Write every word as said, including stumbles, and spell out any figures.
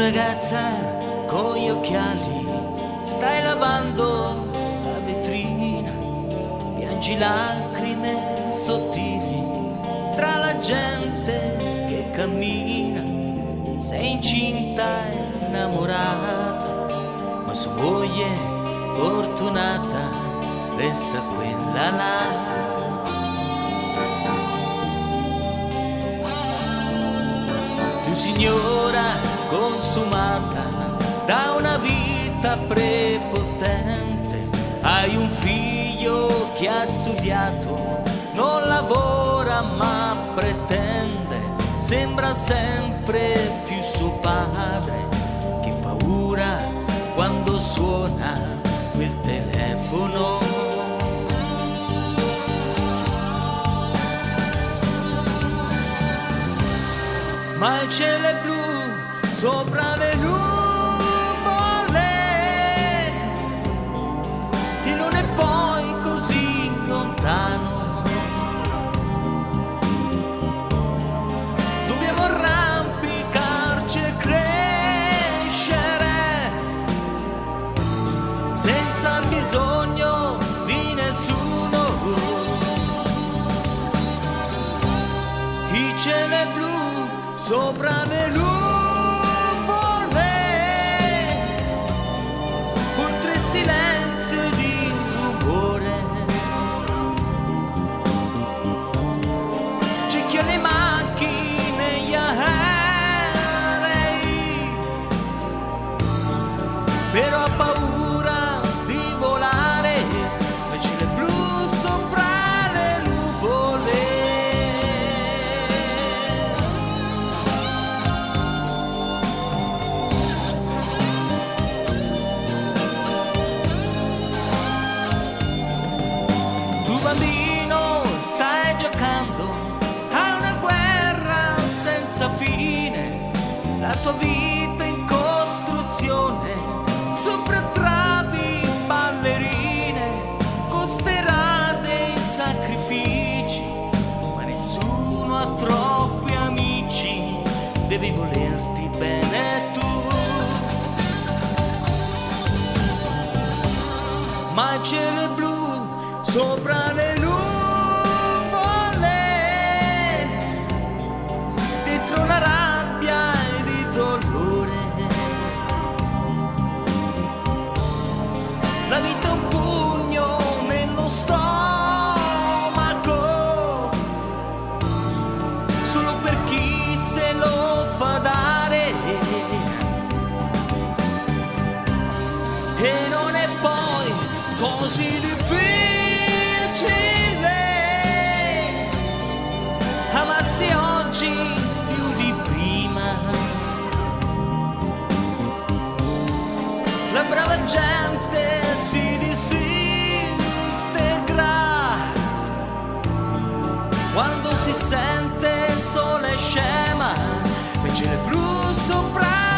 ragazza con gli occhiali, stai lavando la vetrina, piangi lacrime sottili tra la gente che cammina. Sei incinta e innamorata, ma sua moglie fortunata resta quella là. Più signora consumata da una vita prepotente, hai un figlio che ha studiato, non lavora ma pretende, sembra sempre più suo padre. Che paura quando suona quel telefono. Ma il cielo è blu sopra le nuvole e non è poi così lontano. Dobbiamo arrampicarci e crescere senza bisogno di nessuno. Il cielo è blu sopra le nuvole, oltre il silenzio di rumore. C'è chi ha le macchine, gli aerei, però ha paura di volare, ma c'è il blu sopra le nuvole. Bambino, stai giocando a una guerra senza fine, la tua vita in costruzione, sopra travi, ballerine, costerà dei sacrifici, ma nessuno ha troppi amici, devi volerti bene tu. Ma il cielo è blu sopra le nuvole, dentro una rabbia di dolore. La vita è un pugno nello stomaco, solo per chi se lo fa dare, e non è poi così difficile amarsi oggi più di prima. La brava gente si disintegra quando si sente sola e scema, invece le blu sopra